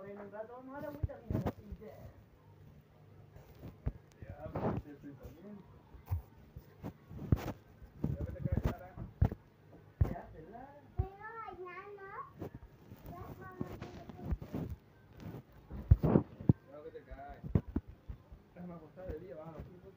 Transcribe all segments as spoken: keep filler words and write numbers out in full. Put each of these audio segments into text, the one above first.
en un rato vamos a la agüita, mira, así que... Ya, pues te estoy también. Ya que te caes, Lara. ¿Qué haces, Lara? Estoy bailando. Ya que te caes. Déjame acostar de día, baja los hijos.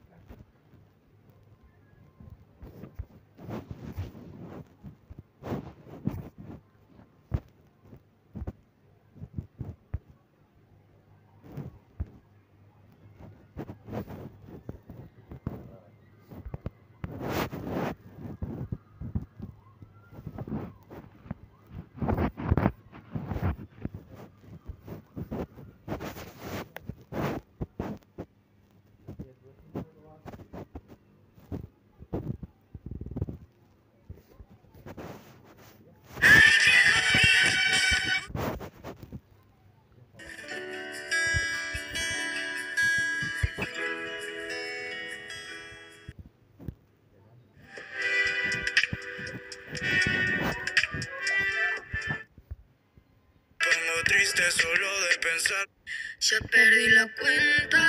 Pongo triste solo de pensar. Ya perdí la cuenta,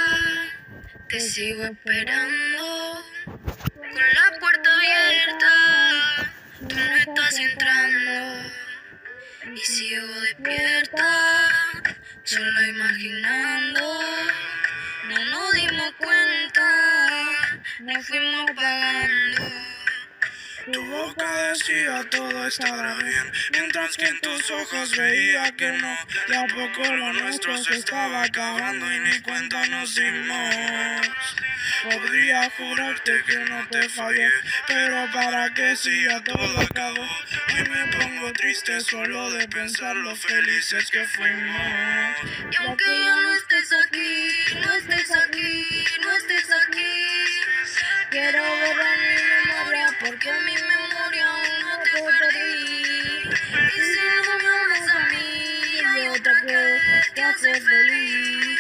te sigo esperando. Con la puerta abierta, tú no estás entrando. Y sigo despierta, solo imaginando. No nos dimos cuenta, nos fuimos apagando. Tu boca decía todo estará bien, mientras que en tus ojos veía que no. De a poco lo nuestro se estaba acabando y ni cuenta nos dimos. Podría jurarte que no te fallé, pero para que si ya todo acabó. Hoy me pongo triste solo de pensar lo felices que fuimos. Y aunque ya no estés aquí, no estés aquí, no estés aquí, quiero borrar mi memoria porque mi memoria aún no te perdí. Y si no me amas a mí, hay otra que te hace feliz.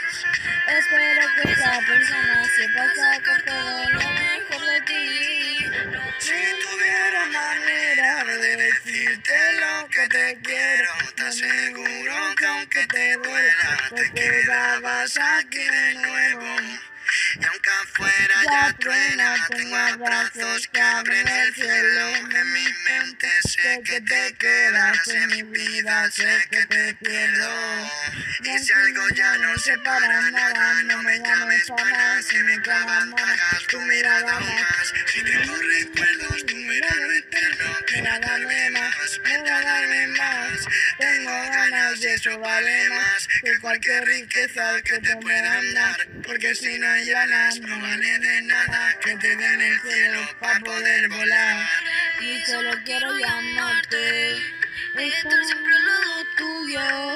Espero que esa persona sepa sacar todo lo mejor de ti. Si tuviera manera de decirte lo que te quiero, te aseguro que aunque te duela, te quedabas aquí de nuevo. Y aunque afuera ya truena, tengo abrazos que abren el cielo. En mi mente sé que te quedas, en mi vida sé que te pierdo. Y si algo ya no se para nada, no me llames para si me clavas, no hagas tu mirada más. Si tengo recuerdos, tu mirada eterno, quiera darme más, quiera darme más. Tengo ganas y eso vale más que cualquier riqueza que te puedan dar. Porque si no hay ganas, no vale de nada que te den el cielo para poder volar. Y solo quiero llamarte, estar siempre al lado tuyo.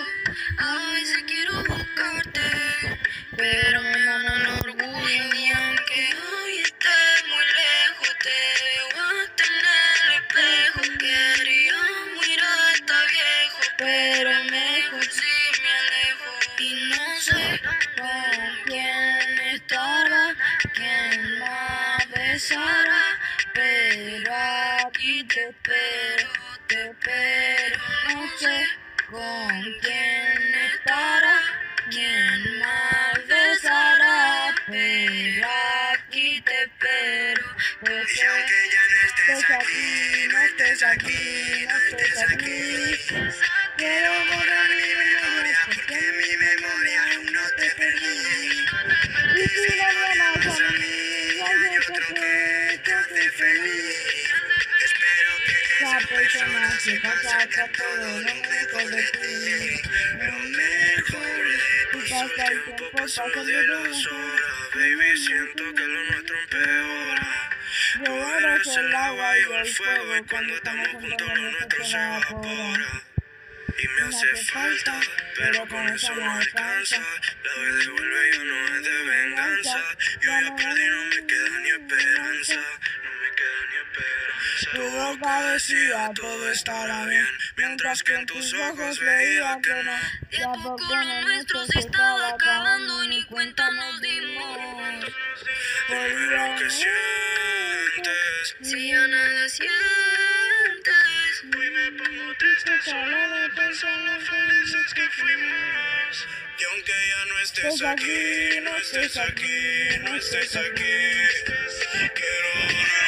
A veces quiero buscarte, pero me da un orgullo. Y aunque hoy estés muy lejos, te veo hasta en el espejo. Quería mirar, está viejo, pero mejor si me alejo. Y no sé con quién estará, quién más besará, pero aquí te espero, te espero. No sé con quién estará, quién más besará, pero aquí te espero. Pues y aunque ya no estés aquí, no estés aquí, no estés aquí, quiero borrar mi memoria porque mi memoria aún no te perdí. Y si no me amas a mí, hay otro que te hace feliz. Espero que esa persona sepa sacar todo lo mejor de ti. Lo mejor de ti. Pasa el tiempo, pasa de las horas. Baby, siento que lo nuestro empeora. Tú eres el agua y yo el fuego, y cuando estamos juntos lo nuestro se evapora. Y me hace falta, pero con eso no alcanza. La doy de vuelve, yo no es de venganza. Yo ya perdí, no me queda ni esperanza. No me queda ni esperanza. Tu boca decía todo estará bien, mientras que en tus ojos veía que no. De a poco lo nuestro se estaba acabando y ni cuenta nos dimos. Dime lo que sientes, si ya nada sientes. Hoy me pongo triste solo de pensar lo felices que fuimos. Y aunque ya no estés aquí, no estés aquí, no estés aquí, quiero volver.